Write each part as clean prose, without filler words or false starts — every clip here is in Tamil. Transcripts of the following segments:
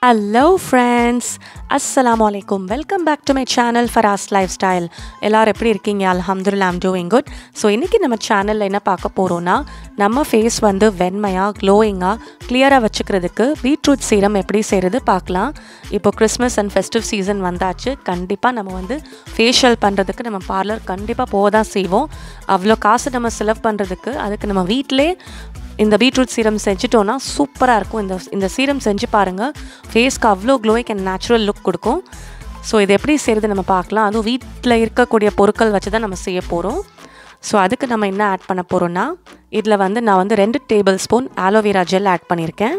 Hello friends, Assalamu alaikum. Welcome back to my channel Farah's Lifestyle. எல்லாரும் எப்படி இருக்கீங்க? Alhamdulillah, I'm doing good. So இன்னைக்கு நம்ம சேனல்ல என்ன பார்க்க போறோம்னா நம்ம ஃபேஸ் வந்து வெண்மையா க்ளோயிங்கா கிளியரா வச்சுக்கிறதுக்கு பீட்ரூட் சீரம் எப்படி செய்யறது பார்க்கலாம். இப்போ கிறிஸ்மஸ் அண்ட் ஃபெஸ்டிவ் சீசன் வந்தாச்சு. கண்டிப்பா நம்ம வந்து ஃபேஷியல் பண்றதுக்கு நம்ம பார்லர் கண்டிப்பா போதான் செய்வோம். அவ்ளோ காசு நம்ம செலவு பண்றதுக்கு அதுக்கு நம்ம வீட்லயே இந்த பீட்ரூட் சீரம் செஞ்சிட்டோம்னா சூப்பராக இருக்கும். இந்த சீரம் செஞ்சு பாருங்கள், ஃபேஸ்க்கு அவ்வளோ க்ளோயிங் அண்ட் நேச்சுரல் லுக் கொடுக்கும். ஸோ இது எப்படி செய்கிறது நம்ம பார்க்கலாம். அதுவும் வீட்டில் இருக்கக்கூடிய பொருட்கள் வச்சு தான் நம்ம செய்ய போகிறோம். ஸோ அதுக்கு நம்ம என்ன ஆட் பண்ண போகிறோன்னா, இதில் வந்து நான் வந்து 2 tablespoon aloe vera gel add பண்ணியிருக்கேன்.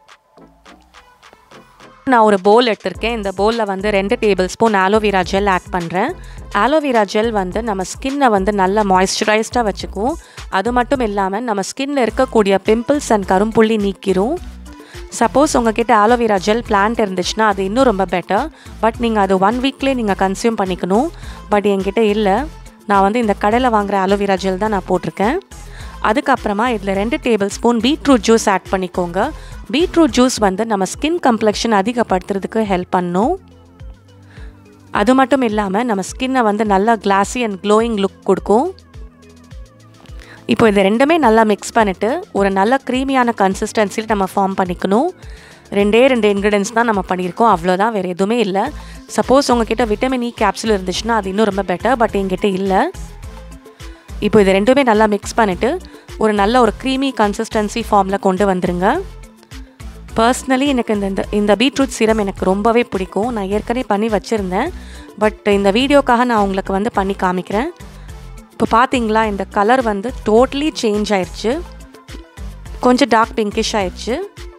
நான் ஒரு பவுல் எடுத்திருக்கேன். இந்த பவுலில் வந்து 2 tablespoon aloe vera gel add பண்ணுறேன். ஆலோவேரா ஜெல் வந்து நம்ம ஸ்கின்னை வந்து நல்லா மாய்ஸ்சரைஸ்டாக வச்சுக்குவோம். அது மட்டும் இல்லாமல் நம்ம ஸ்கின்னில் இருக்கக்கூடிய பிம்பிள்ஸ் அண்ட் கரும்புள்ளி நீக்கிரும். சப்போஸ் உங்ககிட்ட ஆலோவேரா ஜெல் பிளான்ட் இருந்துச்சுன்னா அது இன்னும் ரொம்ப பெட்டர். பட் நீங்கள் அது 1 வீக்லேயே நீங்கள் கன்சியூம் பண்ணிக்கணும். பட் என்கிட்ட இல்லை. நான் வந்து இந்த கடையில் வாங்குகிற ஆலோவேரா ஜெல் தான் நான் போட்டிருக்கேன். அதுக்கப்புறமா இதில் 2 tablespoon beetroot juice add பண்ணிக்கோங்க. பீட்ரூட் ஜூஸ் வந்து நம்ம ஸ்கின் கம்ப்ளெக்ஷன் அதிகப்படுத்துறதுக்கு ஹெல்ப் பண்ணும். அது மட்டும் இல்லாமல் நம்ம ஸ்கின்னை வந்து நல்லா கிளாஸி அண்ட் க்ளோயிங் லுக் கொடுக்கும். இப்போ இது ரெண்டுமே நல்லா மிக்ஸ் பண்ணிவிட்டு ஒரு நல்ல க்ரீமியான கன்சிஸ்டன்சியில் நம்ம ஃபார்ம் பண்ணிக்கணும். 2 இன்க்ரீடியன்ஸ் தான் நம்ம பண்ணியிருக்கோம், அவ்வளோதான், வேறு எதுவுமே இல்லை. சப்போஸ் உங்ககிட்ட விட்டமின் இ கேப்சூல் இருந்துச்சுன்னா அது இன்னும் ரொம்ப பெட்டர். பட் என்கிட்ட இல்லை. இப்போ இது ரெண்டுமே நல்லா மிக்ஸ் பண்ணிவிட்டு ஒரு நல்ல ஒரு க்ரீமி கன்சிஸ்டன்சி ஃபார்மில் கொண்டு வந்துடுங்க. பர்ஸ்னலி எனக்கு இந்த பீட்ரூட் சீரம் எனக்கு ரொம்பவே பிடிக்கும். நான் ஏற்கனவே பண்ணி வச்சுருந்தேன். பட் இந்த வீடியோக்காக நான் உங்களுக்கு வந்து பண்ணி காமிக்கிறேன். இப்போ பார்த்தீங்களா, இந்த கலர் வந்து டோட்டலி சேஞ்ச் ஆயிடுச்சு. கொஞ்சம் டார்க் பிங்கிஷ் ஆயிடுச்சு.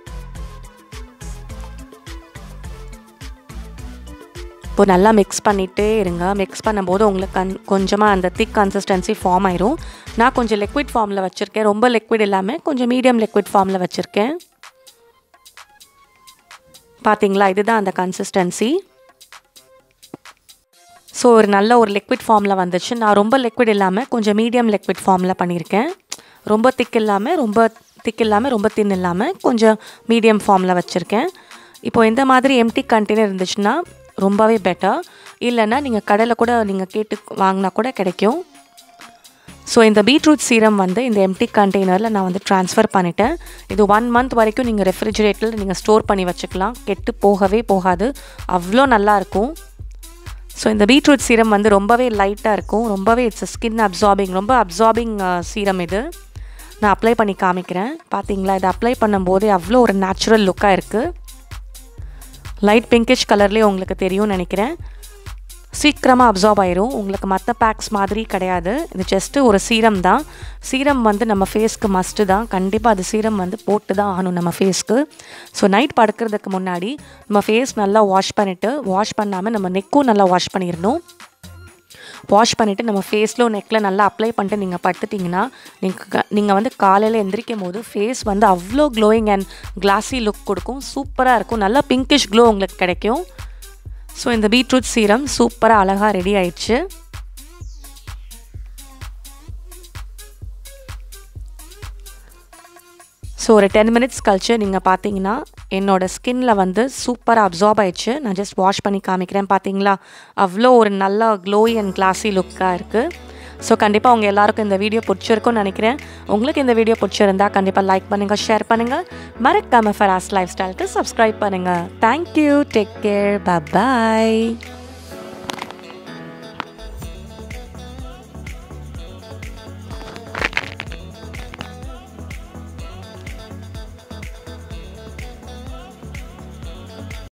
இப்போ நல்லா மிக்ஸ் பண்ணிகிட்டே இருங்க. மிக்ஸ் பண்ணும்போது உங்களுக்கு கொஞ்சமாக அந்த திக் கன்சிஸ்டன்சி ஃபார்ம் ஆயிரும். நான் கொஞ்சம் லிக்விட் ஃபார்மில் வச்சுருக்கேன். ரொம்ப லிக்விட் இல்லாமல் கொஞ்சம் மீடியம் லிக்விட் ஃபார்மில் வச்சுருக்கேன். பார்த்தீங்களா, இதுதான் அந்த கன்சிஸ்டன்சி. ஸோ ஒரு நல்ல ஒரு லிக்விட் ஃபார்மில் வந்துச்சு. நான் ரொம்ப லிக்விட் இல்லாமல் கொஞ்சம் மீடியம் லிக்விட் ஃபார்மில் பண்ணியிருக்கேன். ரொம்ப திக் இல்லாமல் ரொம்ப தின் இல்லாமல் கொஞ்சம் மீடியம் ஃபார்மில் வச்சுருக்கேன். இப்போது இந்த மாதிரி எம்டி கண்டெய்னர் இருந்துச்சுன்னா ரொம்பவே பெட்டர். இல்லைன்னா நீங்கள் கடையில் கூட நீங்கள் கேட்டு வாங்கினா கூட கிடைக்கும். ஸோ இந்த பீட்ரூட் சீரம் வந்து இந்த எம்டி கண்டெய்னரில் நான் வந்து ட்ரான்ஸ்ஃபர் பண்ணிட்டேன். இது 1 மந்த் வரைக்கும் நீங்கள் ரெஃப்ரிஜரேட்டரில் நீங்கள் ஸ்டோர் பண்ணி வச்சுக்கலாம். கெட்டு போகவே போகாது, அவ்வளோ நல்லாயிருக்கும். ஸோ இந்த பீட்ரூட் சீரம் வந்து ரொம்பவே லைட்டாக இருக்கும். ரொம்பவே இட்ஸ் ஸ்கின் அப்சார்பிங், ரொம்ப அப்சார்பிங் சீரம் இது. நான் அப்ளை பண்ணி காமிக்கிறேன். பார்த்தீங்களா, இதை அப்ளை பண்ணும்போதே அவ்வளோ ஒரு நேச்சுரல் லுக்காக இருக்குது. லைட் பிங்கிஷ் கலர்லேயே உங்களுக்கு தெரியும்னு நினைக்கிறேன். சீக்கிரமாக அப்சார்ப் ஆயிரும். உங்களுக்கு மற்ற பேக்ஸ் மாதிரி கிடையாது. இது ஜஸ்ட்டு ஒரு சீரம் தான். சீரம் வந்து நம்ம ஃபேஸ்க்கு மஸ்ட்டு தான். கண்டிப்பாக அது சீரம் வந்து போட்டு தான் ஆகணும் நம்ம ஃபேஸ்க்கு. ஸோ நைட் படுக்கிறதுக்கு முன்னாடி நம்ம ஃபேஸ் நல்லா வாஷ் பண்ணிவிட்டு, வாஷ் பண்ணாமல் நம்ம நெக்கும் நல்லா வாஷ் பண்ணிடணும். வாஷ் பண்ணிவிட்டு நம்ம ஃபேஸில் நெக்கில் நல்லா அப்ளை பண்ணிட்டு நீங்கள் படுத்துட்டிங்கன்னா நீங்கள் வந்து காலையில் எந்திரிக்கும் போது ஃபேஸ் வந்து அவ்வளோ க்ளோயிங் அண்ட் கிளாஸி லுக் கொடுக்கும். சூப்பராக இருக்கும். நல்லா பிங்கிஷ் க்ளோ உங்களுக்கு கிடைக்கும். ஸோ இந்த பீட்ரூட் சீரம் சூப்பராக அழகாக ரெடி ஆயிடுச்சு. ஸோ ஒரு 10 மினிட்ஸ் கழிச்சு நீங்கள் பார்த்தீங்கன்னா என்னோடய ஸ்கின்னில் வந்து சூப்பராக அப்சார்ப் ஆயிடுச்சு. நான் ஜஸ்ட் வாஷ் பண்ணி காமிக்கிறேன். பார்த்தீங்களா, அவ்வளோ ஒரு நல்ல க்ளோய் அண்ட் கிளாஸி லுக்காக இருக்குது. ஸோ கண்டிப்பாக உங்கள் எல்லாருக்கும் இந்த வீடியோ பிடிச்சிருக்கும்னு நினைக்கிறேன். உங்களுக்கு இந்த வீடியோ பிடிச்சிருந்தா கண்டிப்பாக லைக் பண்ணுங்கள், ஷேர் பண்ணுங்கள். மறக்காமல் ஃபராஸ் லைஃப் ஸ்டைலுக்கு சப்ஸ்கிரைப் பண்ணுங்கள். தேங்க்யூ, டேக் கேர், பை பாய்.